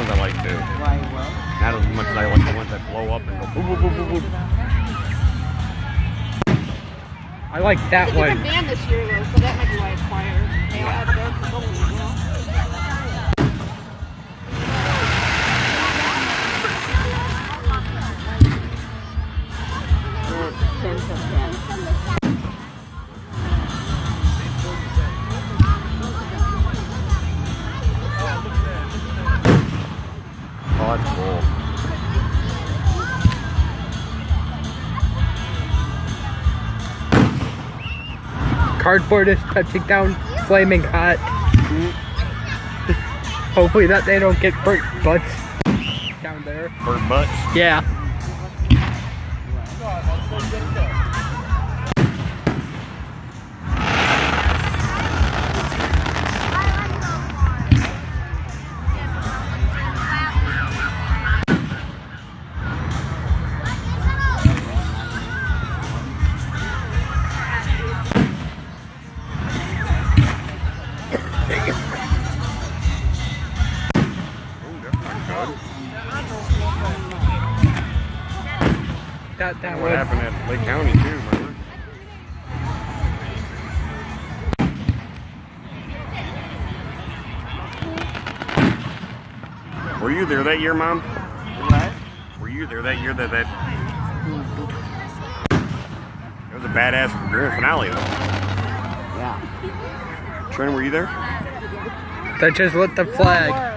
ones I like too. Why, what? Not as much as I like the ones that blow up and go boop, boop, boop, boop, boop. I like that It's a one. different band this year though, so that might be why it's quieter. They all have their components, you know? Oh, that's cool. Cardboard is touching down, flaming hot. Hopefully that they don't get burnt butts down there. Burnt butts. Yeah. That What was happened at Lake County too, remember? Were you there that year, Mom? What? Were you there that year that it was a badass grand finale though? Yeah. Trent, were you there? that just lit the flag.